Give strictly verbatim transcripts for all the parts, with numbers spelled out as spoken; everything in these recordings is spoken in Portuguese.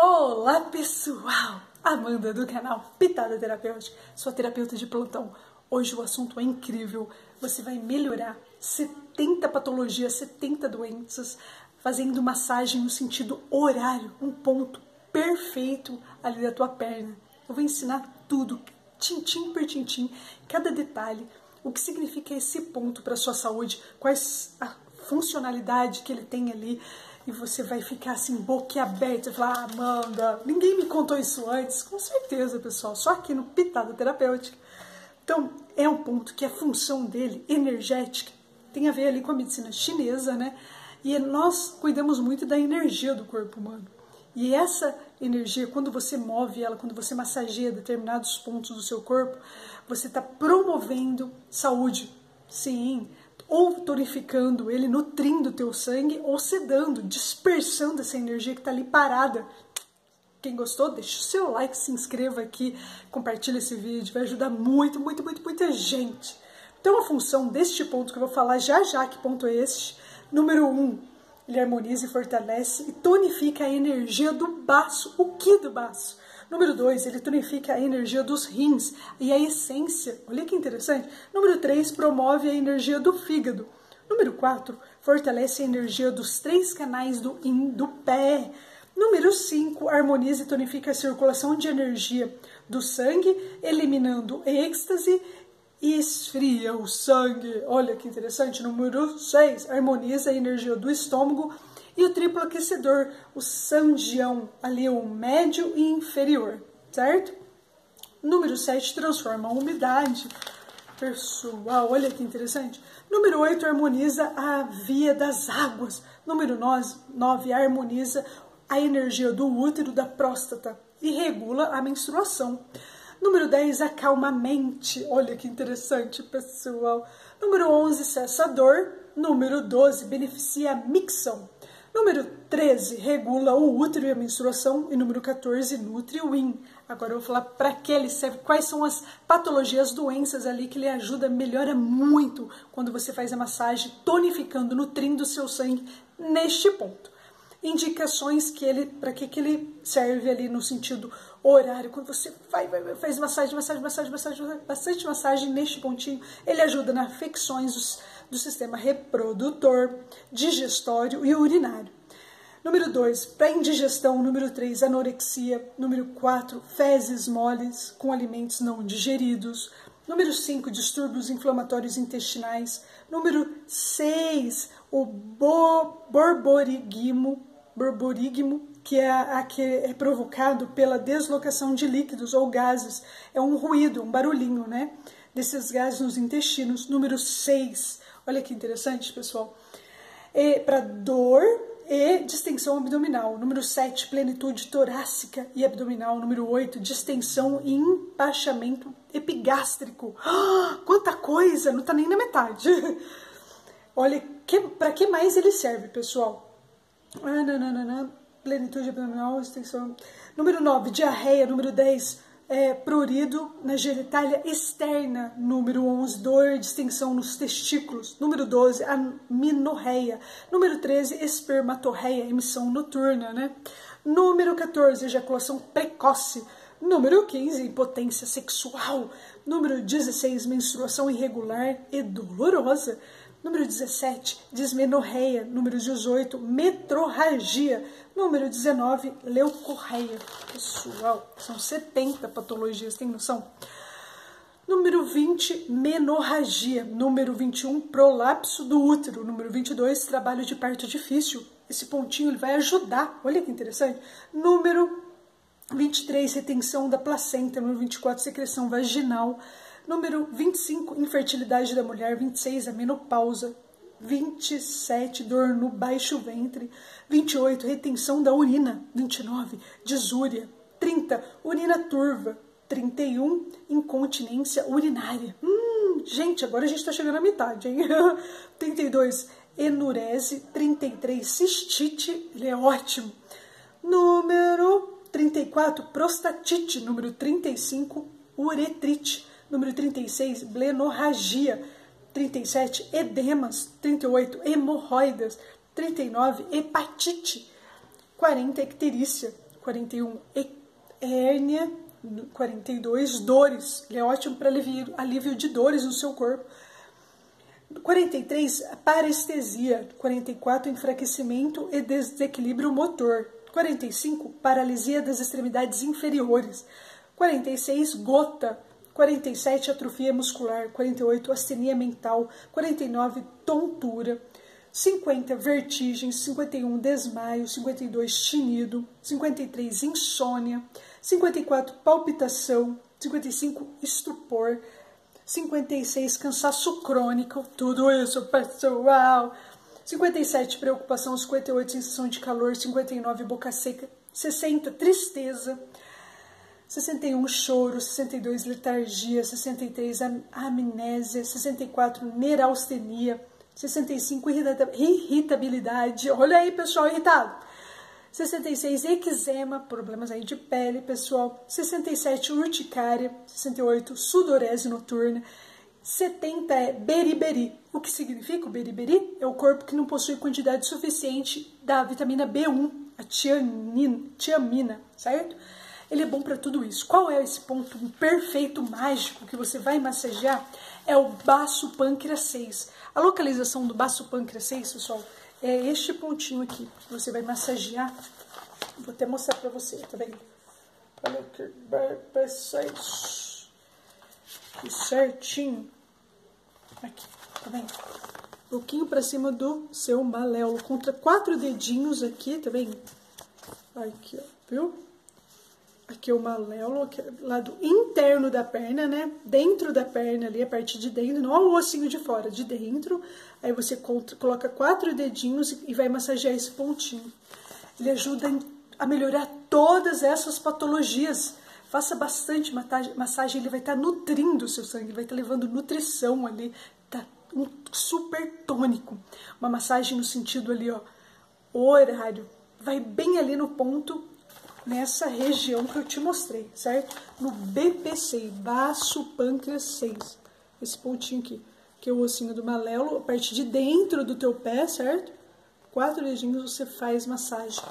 Olá pessoal, Amanda do canal Pitada Terapêutica, sua terapeuta de plantão. Hoje o assunto é incrível, você vai melhorar setenta patologias, setenta doenças, fazendo massagem no sentido horário, um ponto perfeito ali da tua perna. Eu vou ensinar tudo, tintim por tintim, cada detalhe, o que significa esse ponto para sua saúde, quais a funcionalidade que ele tem ali. E você vai ficar assim, boquiaberta, falar, ah, Amanda, ninguém me contou isso antes. Com certeza, pessoal, só aqui no Pitada Terapêutica. Então, é um ponto que a função dele, energética, tem a ver ali com a medicina chinesa, né? E nós cuidamos muito da energia do corpo humano. E essa energia, quando você move ela, quando você massageia determinados pontos do seu corpo, você está promovendo saúde, sim, ou tonificando ele, nutrindo o teu sangue, ou sedando, dispersando essa energia que está ali parada. Quem gostou, deixa o seu like, se inscreva aqui, compartilha esse vídeo, vai ajudar muito, muito, muito, muita gente. Então a função deste ponto que eu vou falar já já, que ponto é este? Número um, ele harmoniza e fortalece e tonifica a energia do baço. O que do baço? Número dois, ele tonifica a energia dos rins e a essência. Olha que interessante. Número três, promove a energia do fígado. Número quatro, fortalece a energia dos três canais do yin, do pé. Número cinco, harmoniza e tonifica a circulação de energia do sangue, eliminando êxtase e esfria o sangue. Olha que interessante. Número seis, harmoniza a energia do estômago. E o triplo aquecedor, o sanjião, ali o médio e inferior, certo? Número sete, transforma a umidade. Pessoal, olha que interessante. Número oito, harmoniza a via das águas. Número nove, harmoniza a energia do útero, da próstata e regula a menstruação. Número dez, acalma a mente. Olha que interessante, pessoal. Número onze, cessa a dor. Número doze, beneficia a micção. Número treze, regula o útero e a menstruação. E número quatorze, nutre o yin. Agora eu vou falar para que ele serve, quais são as patologias, doenças ali que ele ajuda, melhora muito quando você faz a massagem, tonificando, nutrindo o seu sangue neste ponto. Indicações que ele, para que, que ele serve ali no sentido horário, quando você vai, vai, vai, faz massagem, massagem, massagem, massagem, bastante massagem neste pontinho, ele ajuda nas afecções dos, do sistema reprodutor, digestório e urinário. Número dois, para indigestão. Número três, anorexia. Número quatro, fezes moles com alimentos não digeridos. Número cinco, distúrbios inflamatórios intestinais. Número seis, o bo borborigmo, borborigmo, que é, a, que é provocado pela deslocação de líquidos ou gases. É um ruído, um barulhinho, né? Desses gases nos intestinos. Número seis, olha que interessante, pessoal. Para dor e distensão abdominal. Número sete, plenitude torácica e abdominal. Número oito, distensão e empachamento epigástrico. Ah, quanta coisa! Não tá nem na metade. Olha, que, para que mais ele serve, pessoal? Ah, não, não, não, não. Plenitude abdominal, extensão. Número nove, diarreia. Número dez, é, prurido na genitália externa. Número onze, dor, distensão nos testículos. Número doze, amenorreia. Número treze, espermatorreia, emissão noturna, né? Número quatorze, ejaculação precoce. Número quinze, impotência sexual. Número dezesseis, menstruação irregular e dolorosa. Número dezessete, dismenorreia. Número dezoito, metrorragia. Número dezenove, leucorreia. Pessoal, são setenta patologias, tem noção? Número vinte, menorragia. Número vinte e um, prolapso do útero. Número vinte e dois, trabalho de parto difícil. Esse pontinho ele vai ajudar. Olha que interessante. Número vinte e três, retenção da placenta. Número vinte e quatro, secreção vaginal. Número vinte e cinco, infertilidade da mulher. vinte e seis, a menopausa. vinte e sete, dor no baixo ventre. vinte e oito, retenção da urina. vinte e nove, disúria. trinta, urina turva. trinta e um, incontinência urinária. Hum, gente, agora a gente tá chegando à metade, hein? trinta e dois, enurese. trinta e três, cistite. Ele é ótimo. Número trinta e quatro, prostatite. Número trinta e cinco, uretrite. Número trinta e seis, blenorragia. trinta e sete, edemas. trinta e oito, hemorroidas. trinta e nove, hepatite. quarenta, icterícia. quarenta e um, hérnia. quarenta e dois, dores. Ele é ótimo para alívio, alívio de dores no seu corpo. quarenta e três, parestesia. quarenta e quatro, enfraquecimento e desequilíbrio motor. quarenta e cinco, paralisia das extremidades inferiores. quarenta e seis, gota. quarenta e sete, atrofia muscular. quarenta e oito, astenia mental. quarenta e nove, tontura. cinquenta, vertigem. cinquenta e um, desmaio. cinquenta e dois, tinido. cinquenta e três, insônia. cinquenta e quatro, palpitação. cinquenta e cinco, estupor. cinquenta e seis, cansaço crônico. Tudo isso, pessoal. cinquenta e sete, preocupação. cinquenta e oito, sensação de calor. cinquenta e nove, boca seca. sessenta, tristeza. sessenta e um, choro. sessenta e dois, letargia. sessenta e três, amnésia. sessenta e quatro, neurastenia. sessenta e cinco, irritabilidade. Olha aí, pessoal, irritado. sessenta e seis, eczema, problemas aí de pele, pessoal. sessenta e sete, urticária. sessenta e oito, sudorese noturna. setenta é beriberi. O que significa o beriberi? É o corpo que não possui quantidade suficiente da vitamina B um, a tiamina, tiamina, certo? Ele é bom para tudo isso. Qual é esse ponto perfeito, mágico, que você vai massagear? É o baço pâncreas seis. A localização do baço pâncreas seis, pessoal, é este pontinho aqui. Você vai massagear. Vou até mostrar para você, tá vendo? Olha que seis. Aqui certinho. Aqui, tá vendo? Um pouquinho para cima do seu maléolo. Contra quatro dedinhos aqui, tá vendo? Aqui, ó, viu? Aqui é o maléolo, aqui é o lado interno da perna, né? Dentro da perna ali, a parte de dentro, não o ossinho de fora, de dentro. Aí você coloca quatro dedinhos e vai massagear esse pontinho. Ele ajuda a melhorar todas essas patologias. Faça bastante massagem, ele vai estar nutrindo o seu sangue, ele vai estar levando nutrição ali, tá um super tônico. Uma massagem no sentido ali, ó, o horário. Vai bem ali no ponto, nessa região que eu te mostrei, certo? No B P C, baço pâncreas seis. Esse pontinho aqui, que é o ossinho do maléolo, a parte de dentro do teu pé, certo? Quatro dedinhos você faz massagem.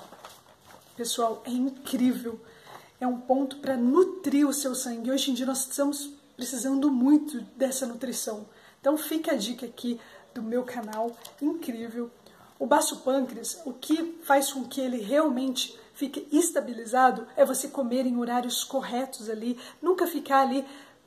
Pessoal, é incrível. É um ponto para nutrir o seu sangue. Hoje em dia nós estamos precisando muito dessa nutrição. Então fica a dica aqui do meu canal, incrível. O baço pâncreas, o que faz com que ele realmente fique estabilizado é você comer em horários corretos ali, nunca ficar ali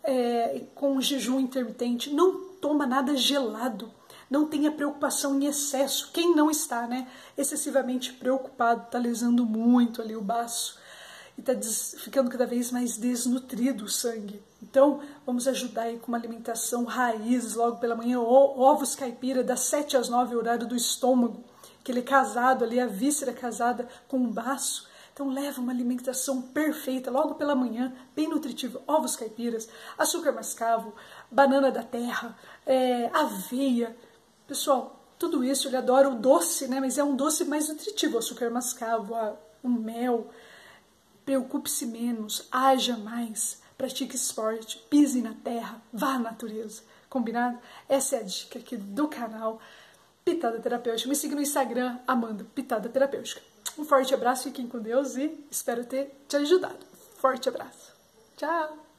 é, com um jejum intermitente, não toma nada gelado, não tenha preocupação em excesso. Quem não está, né, excessivamente preocupado, está lesando muito ali o baço e está ficando cada vez mais desnutrido o sangue. Então, vamos ajudar aí com uma alimentação raiz, logo pela manhã, ovos caipira, das sete às nove, horário do estômago, que ele é casado ali, a víscera casada com o baço. Então, leva uma alimentação perfeita, logo pela manhã, bem nutritiva, ovos caipiras, açúcar mascavo, banana da terra, é, aveia. Pessoal, tudo isso, ele adora o doce, né? Mas é um doce mais nutritivo, açúcar mascavo, o mel. Preocupe-se menos, haja mais, pratique esporte, pise na terra, vá à natureza. Combinado? Essa é a dica aqui do canal Pitada Terapêutica. Me siga no Instagram, Amanda Pitada Terapêutica. Um forte abraço, fiquem com Deus e espero ter te ajudado. Forte abraço. Tchau!